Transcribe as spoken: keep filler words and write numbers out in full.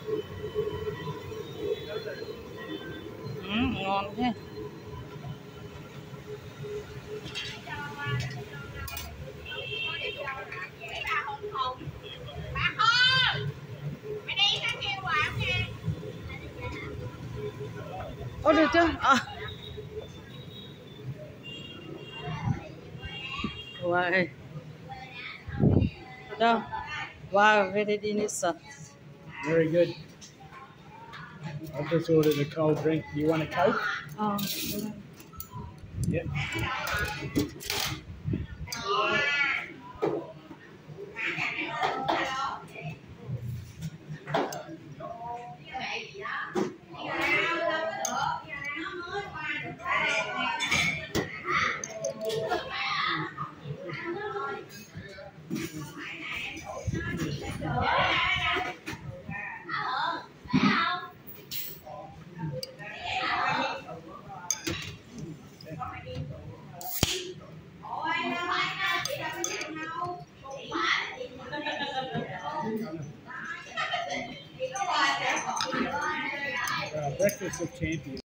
Ừ, ngon thế. Ô được chưa? À. Wow. No. Wow, very delicious. Very good. I've just ordered a cold drink. Do you want a Coke? Oh. Yep. Uh, breakfast of champions.